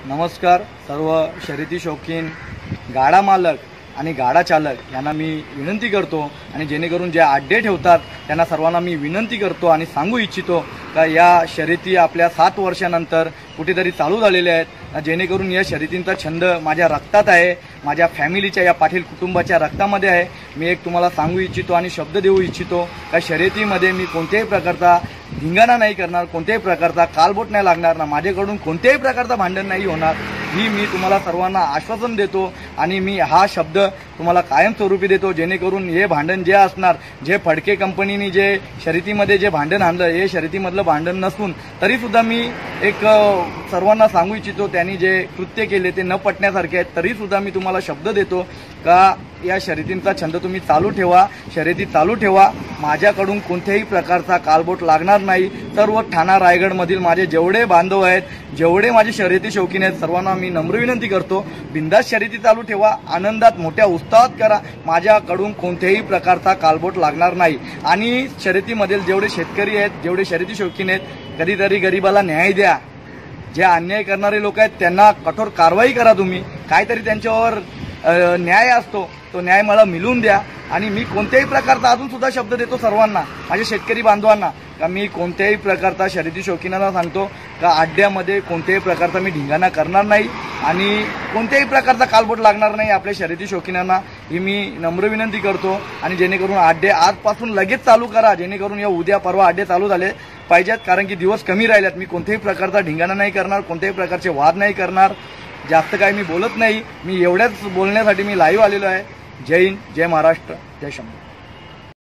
नमस्कार सर्व शर्यती शौकीन गाडा मालक आणि गाडा चालक यांना मी विनंती करतो आणि जेणेकरून जे अड्डे ठेवतात त्यांना सर्वांना मी विनंती करतो आणि सांगू इच्छितो का या शर्यती आपल्या 7 वर्षानंतर कुठेतरी चालू झालेल्या आहेत। जेणेकरून या शर्यतींचा छंद माझ्या रक्तात आहे, माझ्या फॅमिलीच्या या पाटील कुटुंबाच्या रक्तामध्ये आहे। मी एक तुम्हाला सांगू इच्छितो आणि शब्द देऊ इच्छितो का शर्यतीमध्ये मी कोणत्याही प्रकारचा धिंगाणा नाही करणार, कोणत्याही प्रकारचा कालबोट नाही लागणार ना, माझ्याकडून कोणत्याही प्रकारचा भांडण नाही होणार ही मी तुम्हाला सर्वांना आश्वासन देतो आणि मी हा शब्द तुम्हाला कायमस्वरूपी देतो। जेणेकरून हे भांडण जे असणार, जे फडके कंपनीने जे शर्यतीमध्ये जे भांडण आणलं हे शर्यतीमधलं भांडण नसून तरी सुद्धा मी एक सर्वांना सांगू इच्छितो त्यांनी जे कृत्य केले ते न पटण्यासारखे आहेत। तरी सुद्धा मी तुम्हाला शब्द देतो का या शर्यतींचा छंद तुम्ही चालू ठेवा, शर्यती चालू ठेवा। माझ्याकडून कोणत्याही प्रकारचा कालबोट लागणार नाही। सर्व ठाणा रायगडमधील माझे जेवढे बांधव आहेत, जेवढे माझे शर्यती शौकीन आहेत, सर्वांना मी नम्र विनंती करतो बिंदास शर्यती चालू ठेवा, आनंदात मोठ्या उत्साहात करा। माझ्याकडून कोणत्याही प्रकारचा कालबोट लागणार नाही आणि शर्यतीमधील जेवढे शेतकरी आहेत, जेवढे शर्यती शौकीन आहेत, कधीतरी गरिबाला न्याय द्या। जे अन्याय करणारे लोक आहेत त्यांना कठोर कारवाई करा, तुम्ही काहीतरी त्यांच्यावर न्याय असतो तो न्याय मला मिळवून द्या। आणि मी कोणत्याही प्रकारचा अजून सुद्धा शब्द देतो सर्वांना, माझ्या शेतकरी बांधवांना का मी कोणत्याही प्रकारचा शर्यती शौकीनांना सांगतो का अड्ड्यामध्ये कोणत्याही प्रकारचा मी ढिंगाणा करणार नाही आणि कोणत्याही प्रकारचा कालबोट लागणार नाही आपल्या शर्यती शौकीनांना ही मी नम्र विनंती करतो। आणि जेणेकरून अड्डे आजपासून लगेच चालू करा, जेणेकरून या उद्या परवा अड्डे चालू झाले पाहिजेत, कारण की दिवस कमी राहिलेत। मी कोणत्याही प्रकारचा ढिंगाणा नाही करणार, कोणत्याही प्रकारचे वाद नाही करणार, जास्त काही मी बोलत नाही। मी एवढ्याच बोलण्यासाठी मी लाईव्ह आलेलो आहे। जय हिंद, जय महाराष्ट्र, जय शंभू।